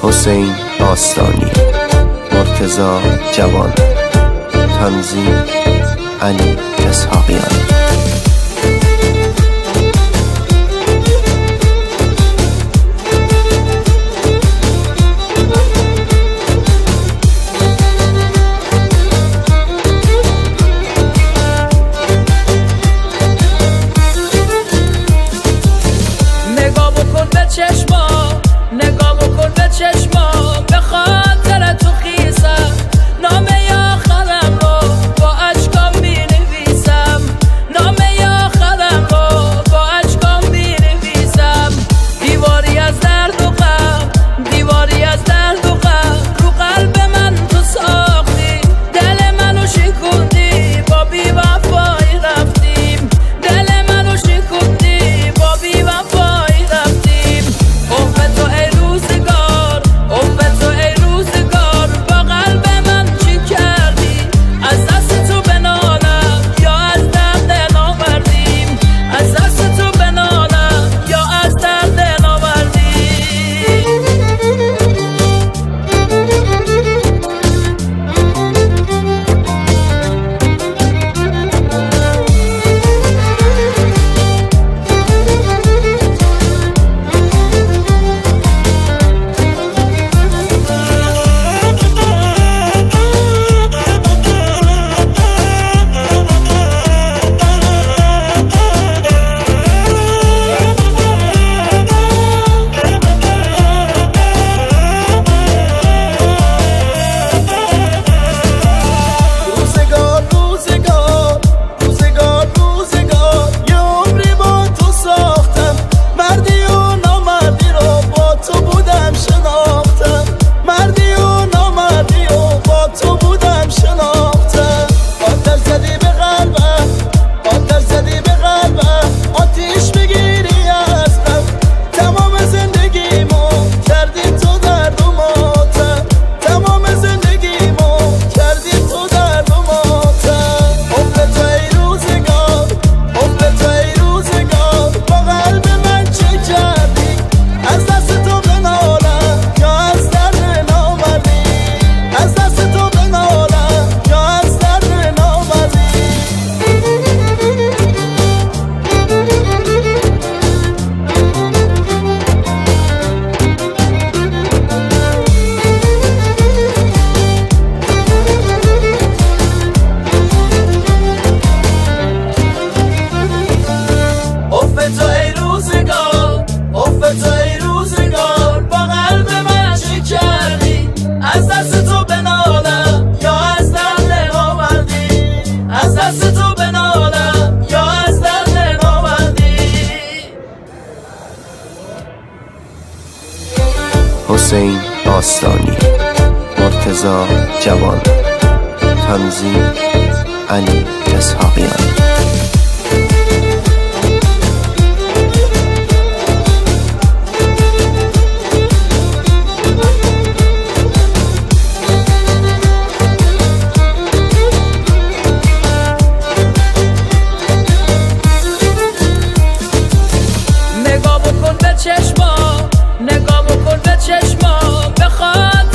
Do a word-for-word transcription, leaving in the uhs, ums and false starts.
حسین آستانی، مرتضی جوان، تنظیم علی اسحاقیان. نگاه بکن به چشما، نگاه بکن به چشما، به خاطر تو خیسم نامه آخرم رو با اشکام می نویسم، نامه آخرم رو با اشکام می نویسم. دیواری از درد و غم، دیواری از درد و غم، رو قلب من تو ساختی، دل منو شکوندی، با بی وفایی رفتیم، دل منو شکوندی، با بی وفایی رفتیم. عمر تو ای روزگار، عمر تو ای روزگار، با قلب من چی کردی؟ از دست تو بنالم یا از درد ناوردیم، از دست تو بنالم یا از درد ناوردیم. روزگار روزگار روزگار روزگار یه عمری با تو ساختم، مردی و نامردی رو با تو بودم شناختم، مردی و نامردی رو با تو بودم شناختم. آتش زدی به قلبم، آتش زدی به قلبم، آتیش بگیری از من، تمام زندگیمو کردی تو درد و ماتم، تمام زندگیمو کردی تو درد و ماتم. عمر تو ای روزگار، عمر تو ای روزگار، با قلب من چه کردی؟ از دست تو بنالم یا از درد نامردی، از دست تو بنالم یا از درد نامردی. اف تو ای روزگار، اف تو ای روزگار، با قلب من چه کردی؟ از دست تو بنالم یا از درد ناوردی، از دست تو بنالم یا از درد ناوردی. حسین آستانی، مرتضی جوان، تنظیم علی اسحاقیان. نگاه بکن به چشما، نگاه بکن به چشما، به خاطر